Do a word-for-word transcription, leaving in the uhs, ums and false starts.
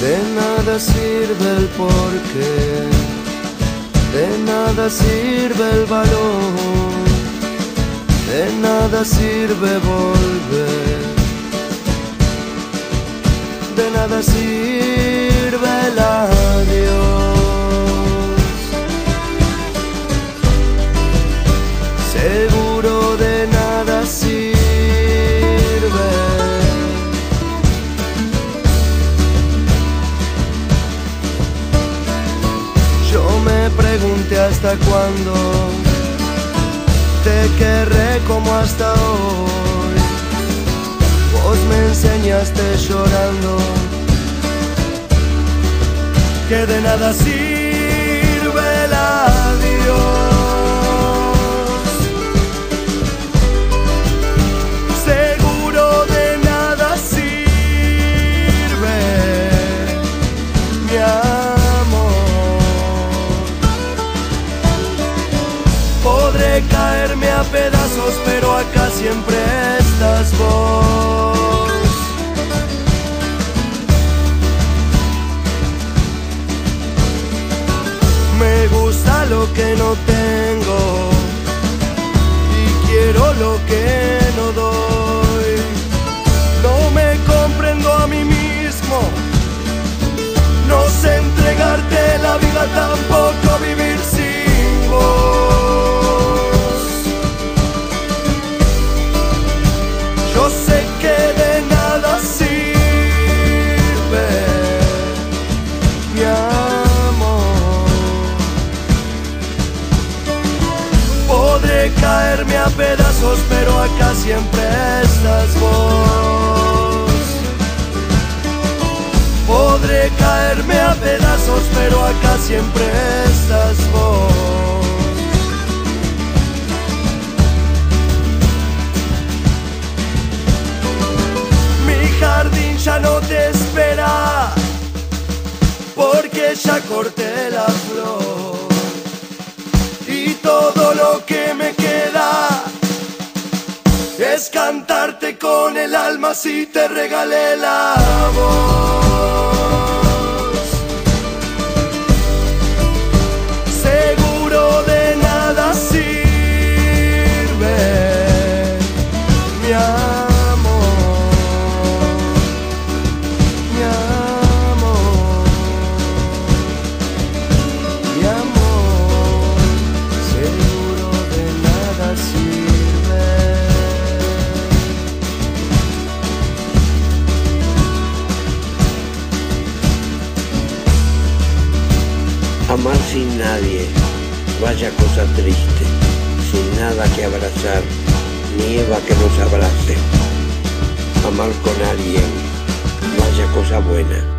De nada sirve el porqué, de nada sirve el valor, de nada sirve volver, de nada sirve el adiós. Seguro de nada sirve. Yo me pregunté hasta cuándo, te querré como hasta hoy. Vos me enseñaste llorando que de nada sirve el adiós. Seguro de nada sirve mi amor. Podré caerme a pedazos, pero acá siempre estás vos. Me gusta lo que no tengo y quiero lo que no doy. No me comprendo a mí mismo, no sé entregarte la vida, tampoco vivir sin vos. Yo sé que de nada sirve mi amor. Podré caerme a pedazos, pero acá siempre estás vos. Podré caerme a pedazos, pero acá siempre estás vos. Mi jardín ya no te espera, porque ya corté la flor. Y todo lo que me queda es cantarte con el alma si te regalé la voz. Seguro de nada sirve mi amor, mi amor, mi amor. Seguro de nada sirve. Amar sin nadie, vaya cosa triste, sin nada que abrazar, nieva que nos abrace. Amar con alguien, vaya cosa buena.